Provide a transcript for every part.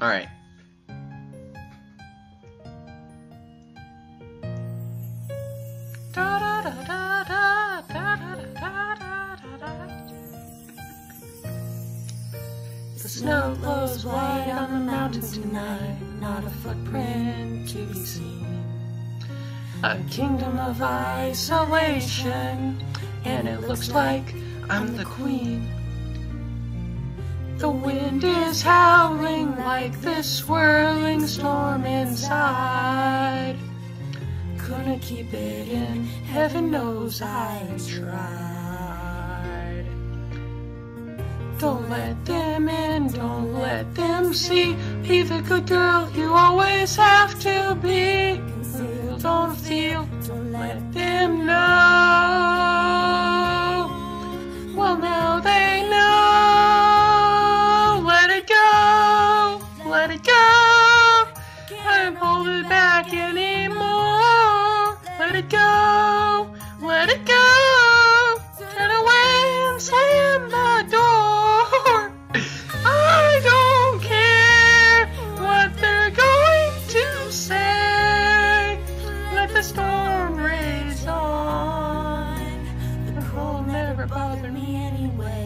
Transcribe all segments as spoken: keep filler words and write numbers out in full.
Alright. The snow glows white on the mountain tonight, not a footprint to be seen. A kingdom of isolation, and it looks like I'm the queen. The wind is howling like this swirling storm inside. Couldn't keep it in, heaven knows I tried. Don't let them in, don't let them see. Be the good girl you always have to be. Feel, don't feel, don't let them know. Well, now they know. Let it go, let it go. Can't hold it back anymore. Let it go, let it go. Turn away and slam the door. I don't care what they're going to say. Let the storm rage on. The cold never bothered me anyway.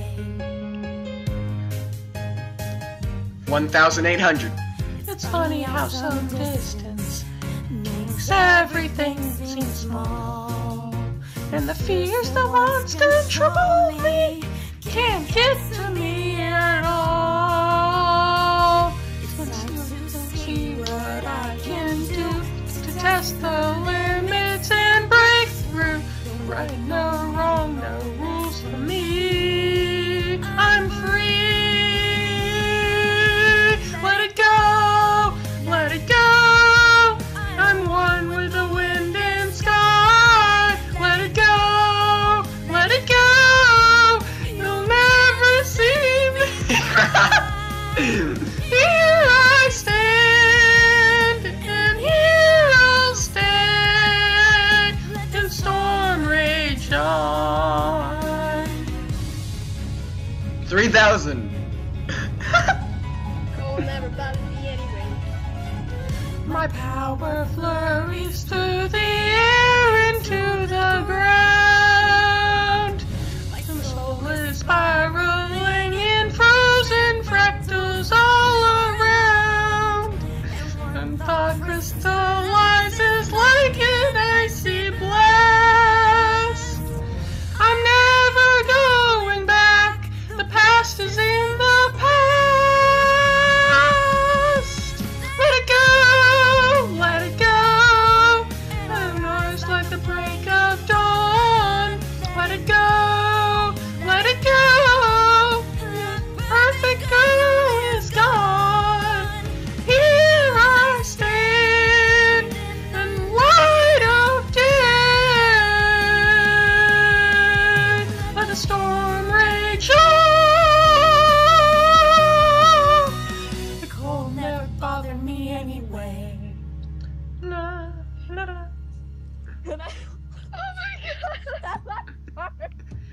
one thousand eight hundred. It's funny how some distance makes everything seem small. And the fears that once controlled me can't get to me at all. Let's see what I can do to test the limits and break through. Right, no wrong, no rules for me. I'm free. Let it go, let it go. I'm one with the wind and sky. Let it go, let it go. You'll never see me. Here I stand, and here I'll stay. And storm rage on. three thousand. Cold never bothered me anyway. My power flurries through the air into the ground. Like the soul is spiraling in frozen fractals all around. And thought crystallizes like an icy blast. I'm never going back. The past is in the past. Let it go, let it go. And rise like the break of dawn. Let it go, let it go. Perfect girl.